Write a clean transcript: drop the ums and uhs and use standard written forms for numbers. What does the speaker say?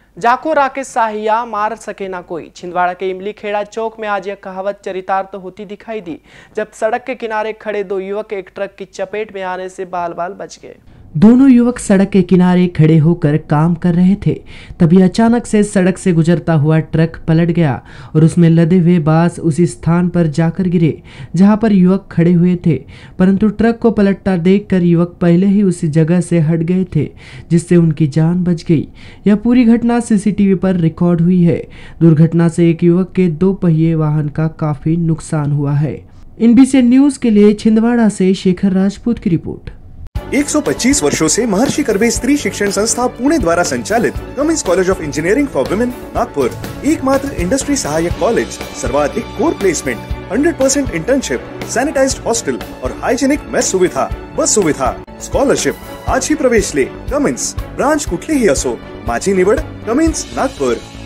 जाको राकेश साहिया मार सके ना कोई। छिंदवाड़ा के इमली खेड़ा चौक में आज यह कहावत चरितार्थ होती दिखाई दी, जब सड़क के किनारे खड़े दो युवक एक ट्रक की चपेट में आने से बाल बाल बच गए। दोनों युवक सड़क के किनारे खड़े होकर काम कर रहे थे, तभी अचानक से सड़क से गुजरता हुआ ट्रक पलट गया और उसमें लदे हुए बांस उसी स्थान पर जाकर गिरे जहां पर युवक खड़े हुए थे। परंतु ट्रक को पलटता देखकर युवक पहले ही उसी जगह से हट गए थे, जिससे उनकी जान बच गई। यह पूरी घटना सीसीटीवी पर रिकॉर्ड हुई है। दुर्घटना से एक युवक के 2 पहिए वाहन का काफी नुकसान हुआ है। NBC न्यूज के लिए छिंदवाड़ा से शेखर राजपूत की रिपोर्ट। 125 वर्षों से महर्षि कर्वे स्त्री शिक्षण संस्था पुणे द्वारा संचालित Cummins college of engineering for women Nagpur एकमात्र इंडस्ट्री सहायक कॉलेज, सर्वाधिक core placement, 100% internship, sanitized hostel और हाइजेनिक मेस सुविधा, बस सुविधा, स्कॉलरशिप। आज ही प्रवेश ले। कमिंस ब्रांच कुठलीही असो, माझी निवड कमिंस नागपुर।